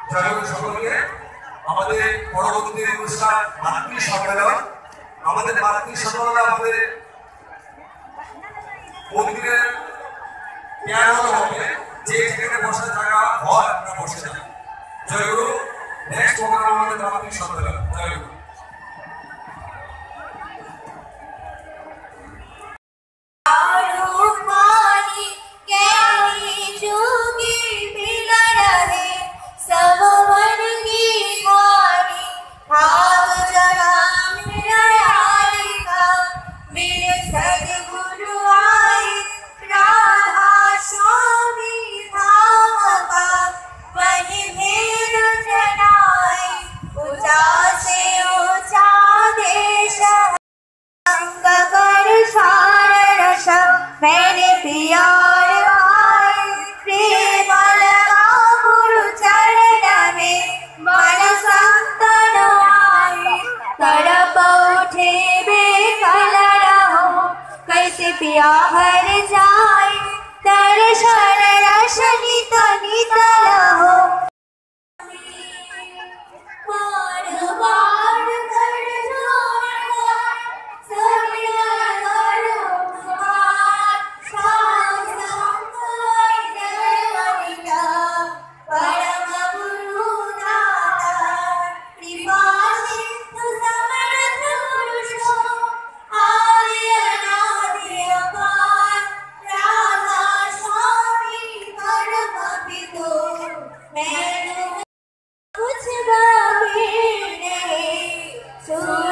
জয়গুরু সকলকে আমাদের পরবর্তী অনুষ্ঠান মাতৃ সম্মেলন। আমাদের মাতৃ সম্মেলনে আমাদের মন্দিরের পিয়ানো হবে, যে যেখানে বসার জায়গা হয় আমরা বসে যাই। জয়গুরু। নেক্সট প্রোগ্রাম আমাদের মাতৃ সম্মেলন। জয়গুরু। मेरे प्यार आए प्रेम लगा गुरु चरण में मन संतन आए तड़प उठे बेकल रहो कैसे पिया हर जाए दर्शन रशनित नित रहो कुछ बाकी नहीं